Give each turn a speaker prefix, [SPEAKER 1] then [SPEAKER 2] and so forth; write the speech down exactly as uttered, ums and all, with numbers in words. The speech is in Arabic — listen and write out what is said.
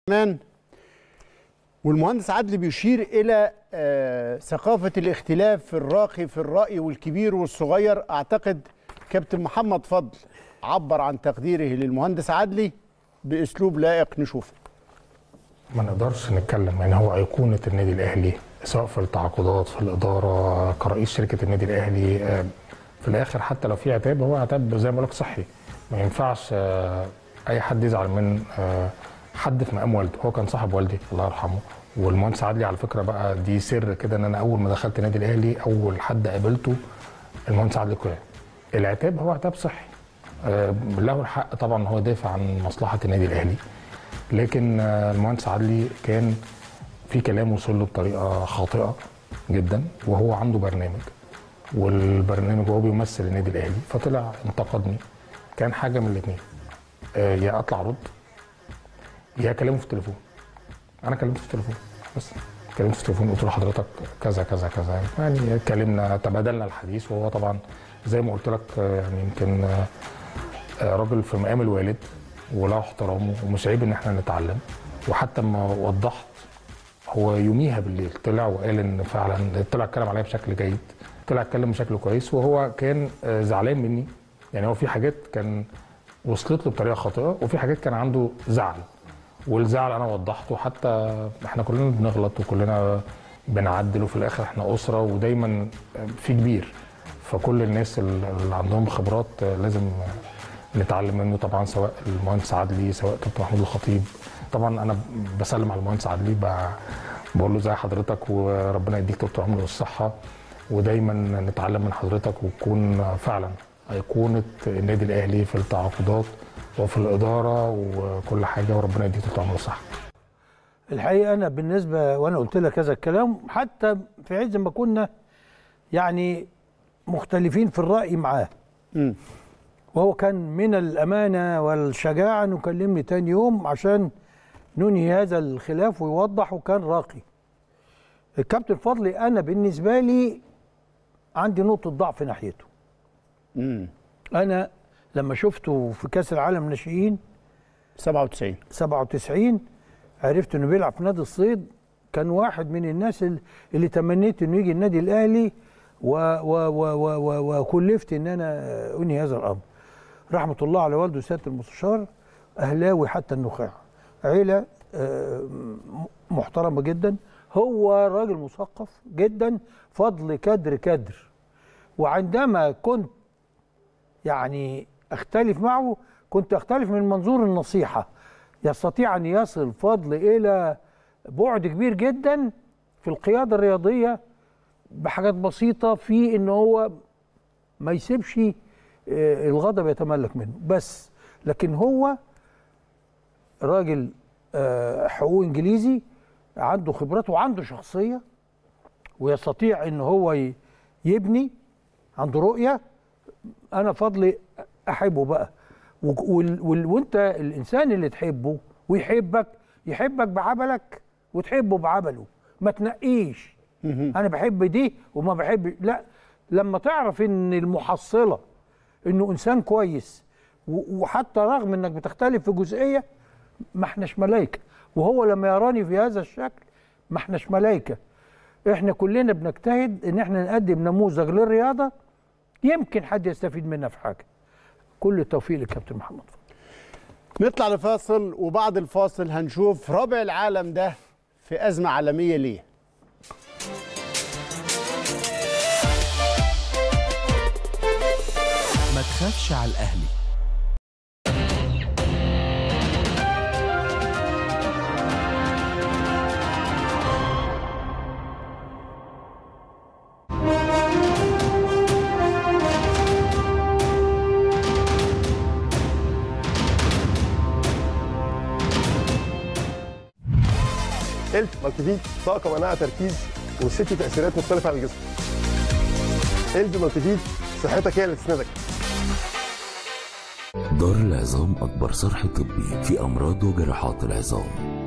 [SPEAKER 1] كمان. والمهندس عدلي بيشير إلى آه ثقافة الاختلاف الراقي في الرأي والكبير والصغير. أعتقد كابتن محمد فضل عبر عن تقديره للمهندس عدلي بأسلوب لائق نشوفه.
[SPEAKER 2] ما نقدرش نتكلم، يعني هو أيقونة النادي الأهلي سواء في التعاقدات في الإدارة كرئيس شركة النادي الأهلي. آه في الآخر حتى لو في عتاب هو عتاب زي ما بقول لك صحي، ما ينفعش آه أي حد يزعل من آه حد في مقام والده. هو كان صاحب والدي الله يرحمه. والمهندس عدلي على فكره بقى دي سر كده، ان انا اول ما دخلت النادي الاهلي اول حد قابلته المهندس عدلي كويس. العتاب هو عتاب صحي، آه له الحق طبعا هو يدافع عن مصلحه النادي الاهلي، لكن آه المهندس عدلي كان في كلام وصل له بطريقه خاطئه جدا، وهو عنده برنامج والبرنامج هو بيمثل النادي الاهلي، فطلع انتقدني. كان حاجه من الاثنين، آه يا اطلع ارد يا كلمه في التليفون. انا كلمته في التليفون، بس كلمته في التليفون قلت له حضرتك كذا كذا كذا، يعني اتكلمنا تبادلنا الحديث. وهو طبعا زي ما قلت لك يعني يمكن راجل في مقام الوالد وله احترامه، ومش عيب ان احنا نتعلم. وحتى ما وضحت هو يوميها بالليل طلع وقال ان فعلا طلع اتكلم عليا بشكل جيد، طلع اتكلم بشكل كويس، وهو كان زعلان مني. يعني هو في حاجات كان وصلت له بطريقه خاطئه، وفي حاجات كان عنده زعل، والزعل انا وضحته. حتى احنا كلنا بنغلط وكلنا بنعدل، وفي الاخر احنا اسره ودايما في كبير، فكل الناس اللي عندهم خبرات لازم نتعلم منه طبعا، سواء المهندس عدلي سواء كابتن محمود الخطيب. طبعا انا بسلم على المهندس عدلي بقول له زي حضرتك وربنا يديك طول العمر والصحه، ودايما نتعلم من حضرتك وتكون فعلا ايقونه النادي الاهلي في التعاقدات وفي الاداره وكل حاجه، وربنا يديك طول العمر والصحه.
[SPEAKER 3] الحقيقه انا بالنسبه وانا قلت لك هذا الكلام حتى في عز ما كنا يعني مختلفين في الراي معاه، م. وهو كان من الامانه والشجاعه انه كلمني تاني يوم عشان ننهي هذا الخلاف ويوضح، وكان راقي. الكابتن فضلي انا بالنسبه لي عندي نقطه ضعف ناحيته. م. انا لما شفته في كاس العالم ناشئين
[SPEAKER 1] سبعة وتسعين
[SPEAKER 3] سبعة وتسعين عرفت انه بيلعب في نادي الصيد. كان واحد من الناس اللي تمنيت انه يجي النادي الاهلي، وكلفت ان انا انهي هذا الامر. رحمه الله على والده سياده المستشار، اهلاوي حتى النخاع، عيله محترمه جدا. هو راجل مثقف جدا، فضل كدر كدر. وعندما كنت يعني اختلف معه كنت اختلف من منظور النصيحه. يستطيع ان يصل فضل الى بعد كبير جدا في القياده الرياضيه بحاجات بسيطه، في ان هو ما يسيبش الغضب يتملك منه بس. لكن هو راجل حقوق انجليزي، عنده خبرات وعنده شخصيه، ويستطيع ان هو يبني، عنده رؤيه. انا فضلي احبه بقى، وانت الانسان اللي تحبه ويحبك يحبك بعملك وتحبه بعمله، ما تنقيش انا بحب دي وما بحب لا. لما تعرف ان المحصله انه انسان كويس، وحتى رغم انك بتختلف في جزئيه، ما احناش ملايكه. وهو لما يراني في هذا الشكل، ما احناش ملايكه. احنا كلنا بنجتهد ان احنا نقدم نموذج للرياضه يمكن حد يستفيد منها في حاجه. كل التوفيق للكابتن محمد فضل.
[SPEAKER 1] نطلع لفاصل، وبعد الفاصل هنشوف ربع العالم ده في أزمة عالمية ليه.
[SPEAKER 4] ما تخافش على الأهلي.
[SPEAKER 5] إلف مالتيفيت طاقة مناعة تركيز وست تأثيرات مختلفة على الجسم. إلف مالتيفيت صحتك هي اللي تسندك.
[SPEAKER 6] دار العظام أكبر صرح طبي في أمراض وجراحات العظام.